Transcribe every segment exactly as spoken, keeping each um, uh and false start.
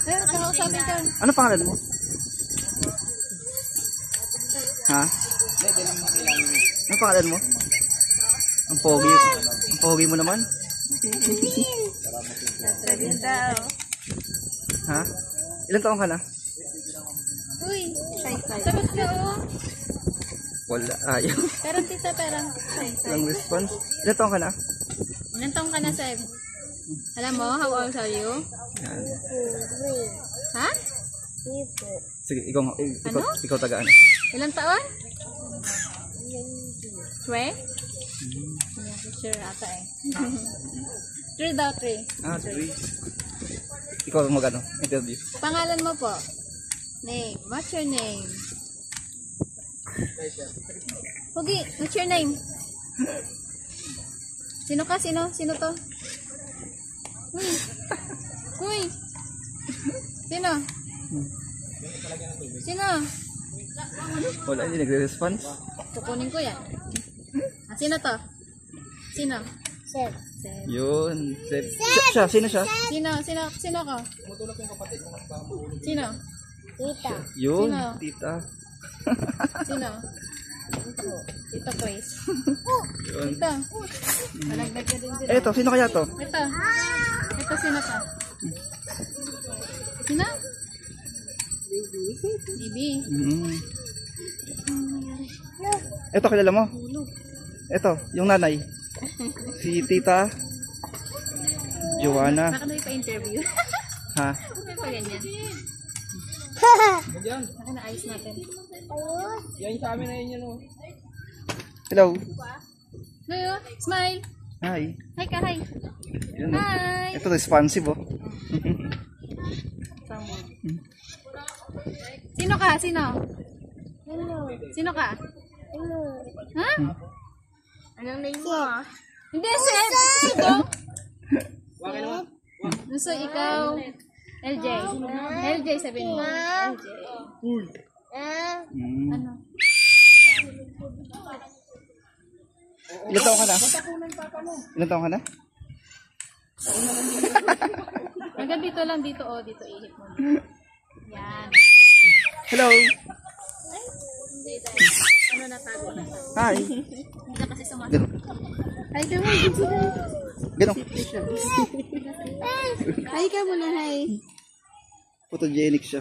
Eh, kakausapin ka. Ano pangalan mo? Ha? Ano pangalan mo? Ang pogi. Ang pogi mo naman. Sabi daw. Ha? Ilan taon ka na? Uy, sabat ka oh. Wala. Ayaw. Pero tita, pero. Walang response. Ilan taon ka na? Ilan taong ka na, Seb? Alam mo, how old are you? Yan. Ha? Sige, ikaw, ikaw, Ano? ikaw tagaan. Ilang taon? Three? Hindi ako sure ata eh. Three daw, three. Ah, three. Ikaw mag ano, interview. Pangalan mo po? Name. What's your name? Pugi, what's your name? Sino ka? Sino? Sino to? Uy! Uy! Sino? Sino? Wala, hindi nagre-response. Kukunin ko yan. Ah, sino to? Sino? Seb. Seb. Yun. Seb. Siya, siya, sino siya? Sino? Sino? Sino ko? Sino? Tita. Yun, Sino? tita. Sino? Ito, Chris. Yun. Ito. Malagdag ka din sila. Eh, ito, sino kaya to? Ito. Ito, sino ka? Sino? Baby. Mm. Ito, kilala mo? Ito, yung nanay. Si tita Joanna. Baka na ipa-interview. Ha? Ano pa ganyan? Baka na-ayos natin. Yan sa amin na yun yun. Hello. Hello, smile. Hi. Hi ka, hi. Yun, oh. Hi. Ito, responsive oh. Sino ka? Sino? Hello. Sino ka? Hello. Ha? Anong name mo? Hindi, Seb. Ikaw. Wakil mo. Gusto ikaw. L J. L J sabihin mo. L J. Ah. Mm. Ano? Ilan taon ka na? Ilan taon ka na? Hanggang dito lang, dito oh, dito ihip mo. Yan. Hello. Ano natago na? Hi. Hindi ka kasi sumasagot. Ganun. Hi ka mo. Ganun. Hi ka muna, hi. Photogenic siya.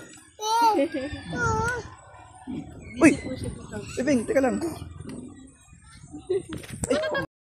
Uy! Ibing, teka lang. Ay,